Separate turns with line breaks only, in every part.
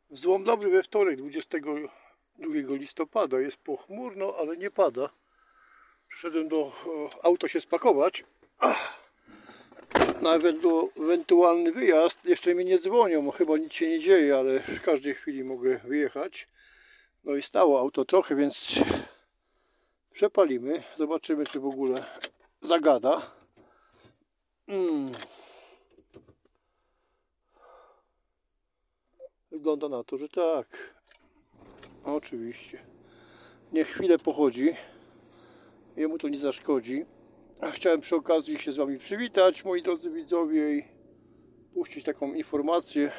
Złom dobry we wtorek, 22 listopada. Jest pochmurno, ale nie pada. Przyszedłem do auto się spakować na ewentualny wyjazd. Jeszcze mi nie dzwonią, chyba nic się nie dzieje, ale w każdej chwili mogę wyjechać. No i stało auto trochę, więc przepalimy. Zobaczymy, czy w ogóle zagada. Wygląda na to, że tak. Oczywiście. Niech chwilę pochodzi. Jemu to nie zaszkodzi. Chciałem przy okazji się z Wami przywitać, moi drodzy widzowie, i puścić taką informację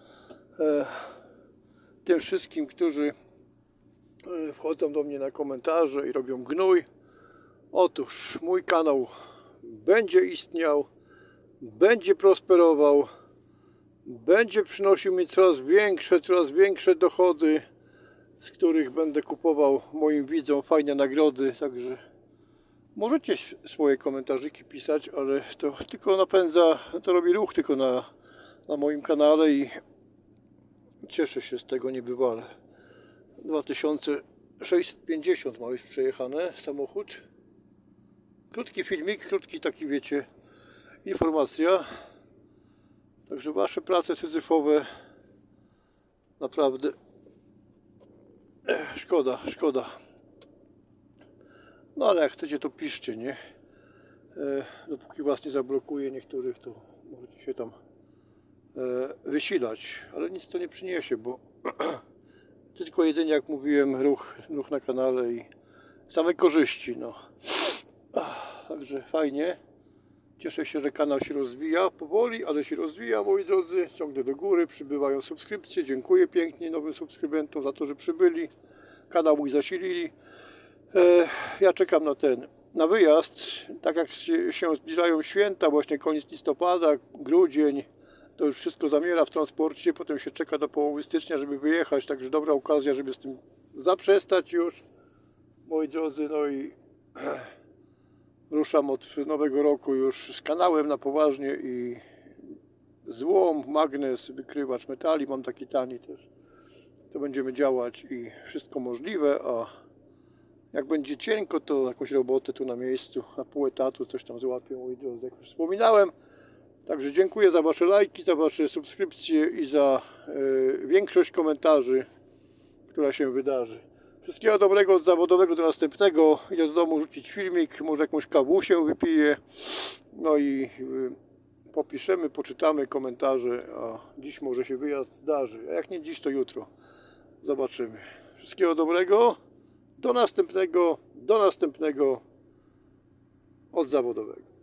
tym wszystkim, którzy wchodzą do mnie na komentarze i robią gnój. Otóż mój kanał będzie istniał, będzie prosperował, będzie przynosił mi coraz większe dochody, z których będę kupował moim widzom fajne nagrody. Także możecie swoje komentarzyki pisać, ale to tylko napędza, to robi ruch tylko na moim kanale i cieszę się z tego niebywale. 2650 ma już przejechane samochód. Krótki filmik, krótki taki, wiecie, informacja. Także wasze prace syzyfowe naprawdę szkoda. No ale jak chcecie, to piszcie, nie? Dopóki was nie zablokuje niektórych, to możecie się tam wysilać, ale nic to nie przyniesie, bo tylko jedynie, jak mówiłem, ruch na kanale i same korzyści, no. Także fajnie. Cieszę się, że kanał się rozwija powoli, ale się rozwija, moi drodzy, ciągle do góry, przybywają subskrypcje. Dziękuję pięknie nowym subskrybentom za to, że przybyli, kanał mój zasilili. Ja czekam na wyjazd. Tak jak się zbliżają święta, właśnie koniec listopada, grudzień, to już wszystko zamiera w transporcie, potem się czeka do połowy stycznia, żeby wyjechać, także dobra okazja, żeby z tym zaprzestać już, moi drodzy. No i ruszam od nowego roku już z kanałem na poważnie i złom, magnes, wykrywacz metali mam taki tani też. To będziemy działać i wszystko możliwe, a jak będzie cienko, to jakąś robotę tu na miejscu, na pół etatu coś tam złapię, moi drodzy, jak już wspominałem. Także dziękuję za wasze lajki, za wasze subskrypcje i za większość komentarzy, która się wydarzy. Wszystkiego dobrego od zawodowego do następnego. Idę do domu rzucić filmik, może jakąś kawusię wypiję. No i popiszemy, poczytamy komentarze, a dziś może się wyjazd zdarzy. A jak nie dziś, to jutro. Zobaczymy. Wszystkiego dobrego. Do następnego od zawodowego.